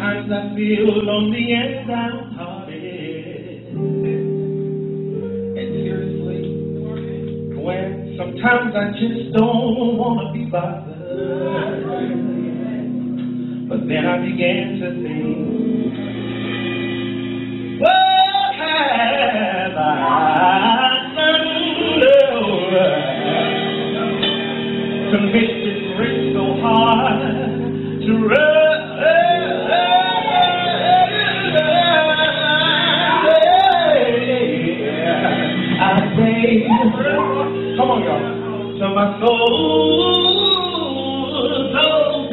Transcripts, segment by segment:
Sometimes I feel lonely and downhearted. And seriously, when sometimes I just don't want to be bothered. But then I began to think, what have I done to make this race so hard to run? Come on, y'all. So my soul, so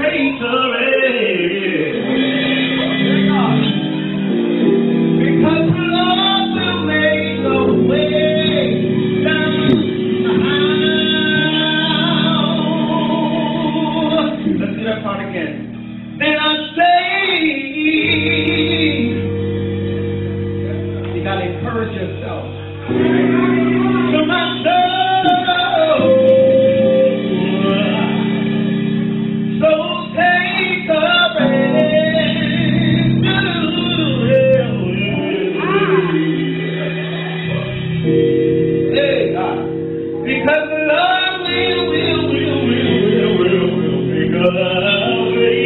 because the Lord will make a way down the Let's do that part again. Then I say, you gotta encourage yourself. To my soul, so take a rest. Hey, God, because the Lord will make a way.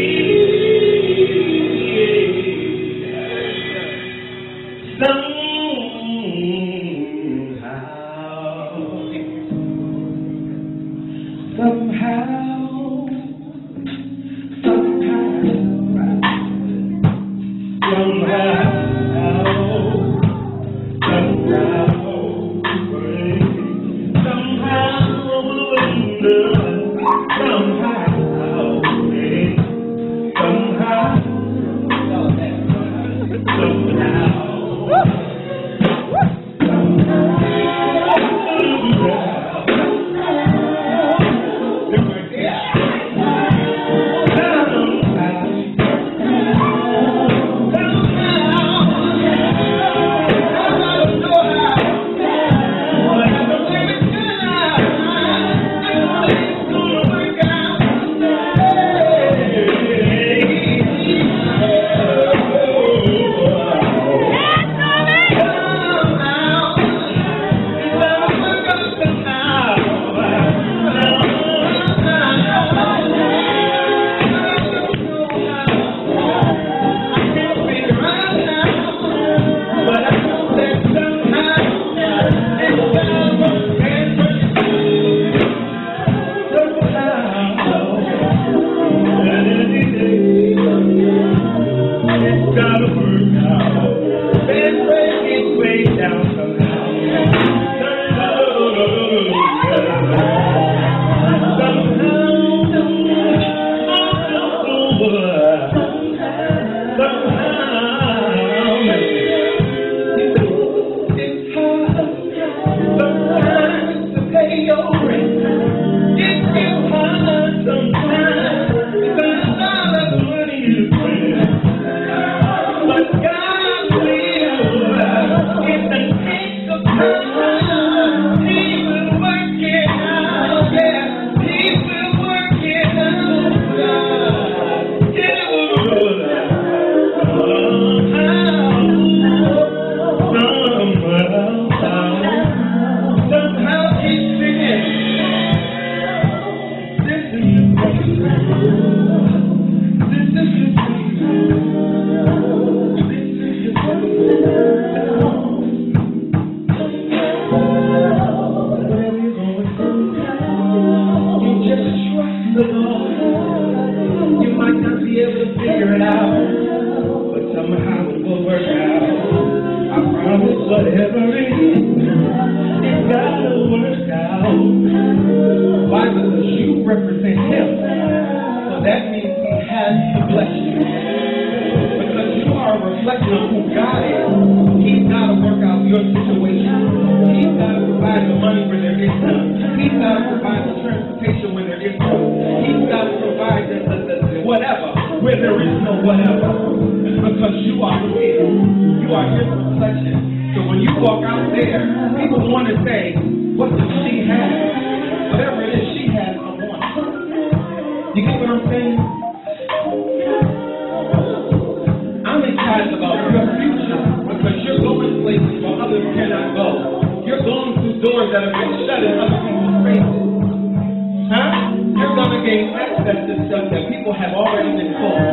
excited about your future because you're going places where others cannot go. You're going through doors that have been shut in other people's faces. Huh? You're going to gain access to stuff that people have already been told.